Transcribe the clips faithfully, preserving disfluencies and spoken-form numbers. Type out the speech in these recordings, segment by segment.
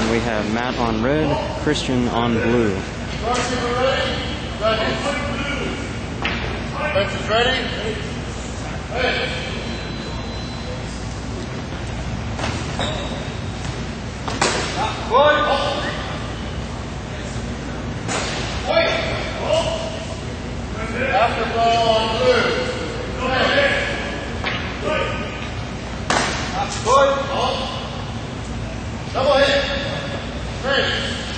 And we have Matt on red, Christian on blue. Benches ready? Hey. Good. Wait. After ball on blue. Hey. Good. Double hit. Great.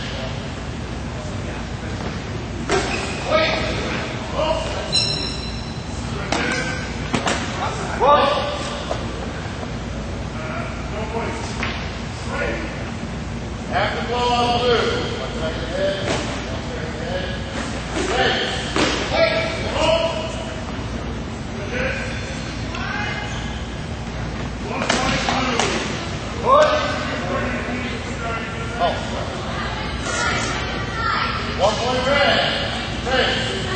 Wait. One. After blow on blue. One second ahead. One second ahead. Ready. Wait. Good. Oh. One point red. Ready.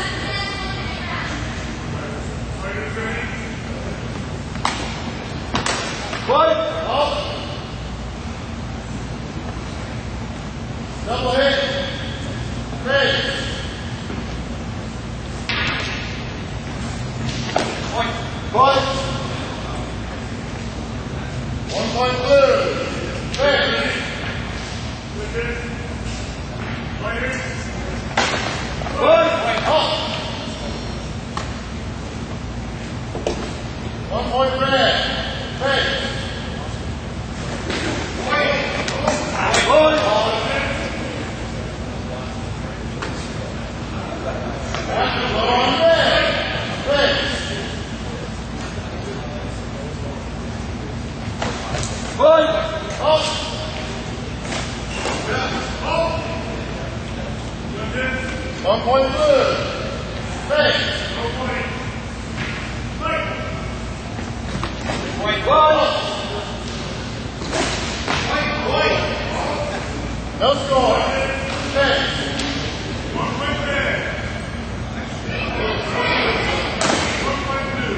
Good. Up. Double hit. Ready. Point. Good. One point blue. Ready. Good. Up. One point red. Ready. One point blue. Ready. Point one. No score. Ready. One point red. One point blue.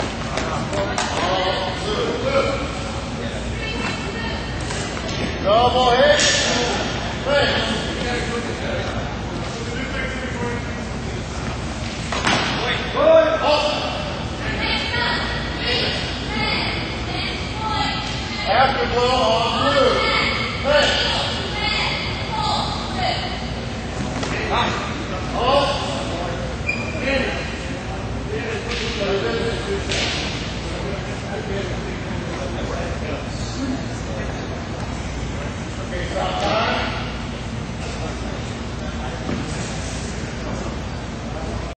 Double hit. Ready. Good. After blow on